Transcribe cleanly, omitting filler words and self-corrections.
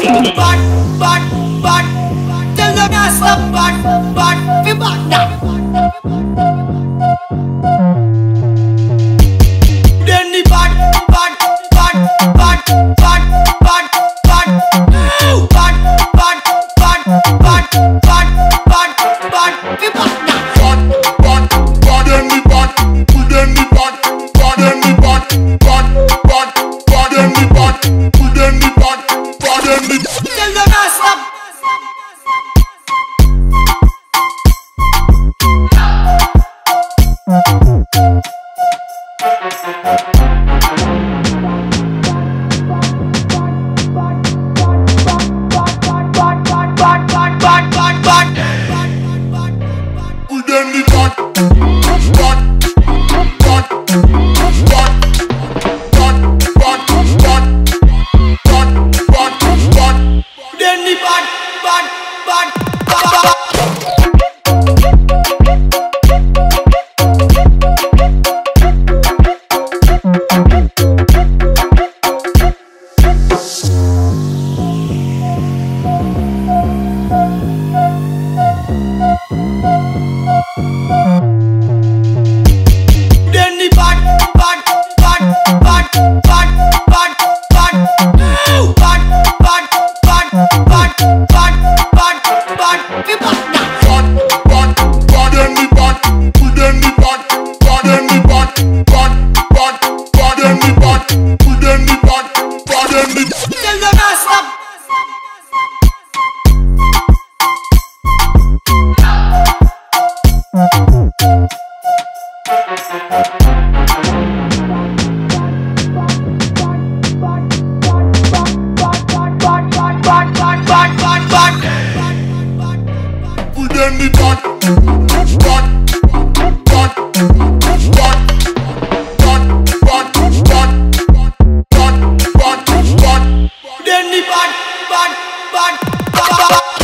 Bad, bad, bad. Tell them not stop bad, bad. Be bad now. Then the bad, bad, bad, bad, bad, bad, bad. Bad, bad, bad, bad, bad, bad, bad. Be bad now. Bad, bad, bad and the bad. Good and the bad. Bad and the bad. Bad, bad, bad and the bad. Good and the bad. Bad and the bad. Tell them not stop. Good and the bad. Bad, bad, bad, bad, bad, bad, bad, bad, bad. Then the bad, bad, bad, bad. Then the bad, bad, bad, bad, bad, bad, bad. Bad, bad, bad, bad, bad, bad, bad. Be bad now. Bad, bad, bad and the bad. Good and the bad. Bad and the bad. Bad, bad, bad and the bad. Good and the bad. Bad and the bad. Tell them not stop. Good and the bad. Bad, bad, bad, bad, bad, bad, bad, bad, bad. Then the bad, bad, bad, bad.